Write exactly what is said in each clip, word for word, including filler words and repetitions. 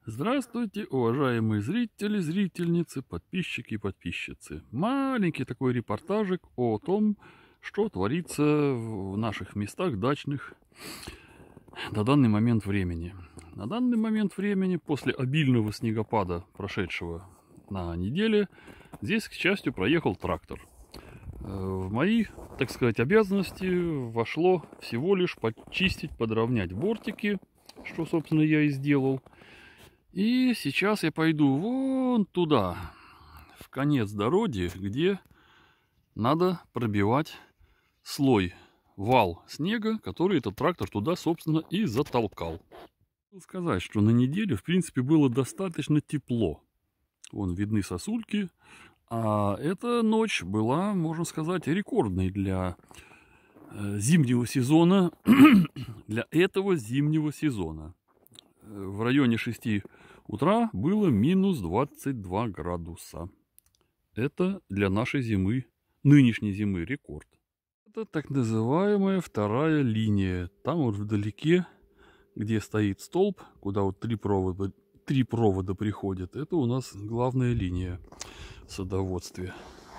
Здравствуйте, уважаемые зрители, зрительницы, подписчики и подписчицы. Маленький такой репортажик о том, что творится в наших местах дачных на данный момент времени. На данный момент времени, после обильного снегопада, прошедшего на неделе, здесь, к счастью, проехал трактор. В мои, так сказать, обязанности вошло всего лишь почистить, подровнять бортики, что, собственно, я и сделал. И сейчас я пойду вон туда, в конец дороги, где надо пробивать слой, вал снега, который этот трактор туда, собственно, и затолкал. Хочу сказать, что на неделе, в принципе, было достаточно тепло. Вон видны сосульки, а эта ночь была, можно сказать, рекордной для зимнего сезона, для этого зимнего сезона. В районе шести утра было минус двадцать два градуса. Это для нашей зимы, нынешней зимы, рекорд. Это так называемая вторая линия. Там вот вдалеке, где стоит столб, куда вот три провода, три провода приходят, это у нас главная линия в садоводстве.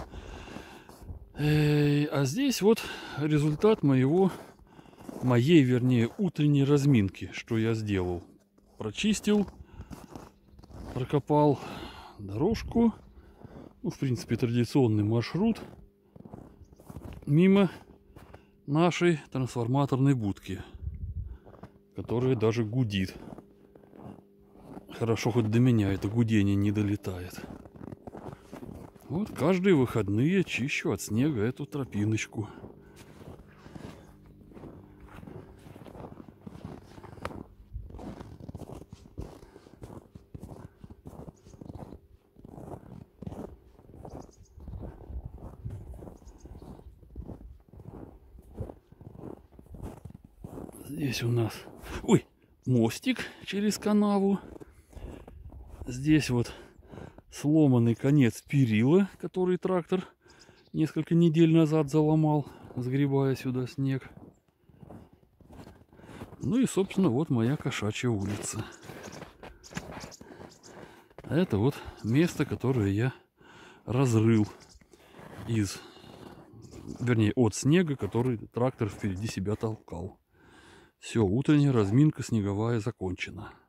А здесь вот результат моего, моей, вернее, утренней разминки, что я сделал. Прочистил, прокопал дорожку, ну, в принципе, традиционный маршрут мимо нашей трансформаторной будки, которая даже гудит. Хорошо, хоть до меня это гудение не долетает. Вот каждые выходные чищу от снега эту тропиночку. Здесь у нас, ой, мостик через канаву. Здесь вот сломанный конец перила, который трактор несколько недель назад заломал, сгребая сюда снег. Ну и, собственно, вот моя кошачья улица. А это вот место, которое я разрыл из, вернее, от снега, который трактор впереди себя толкал. Все, утренняя разминка снеговая закончена.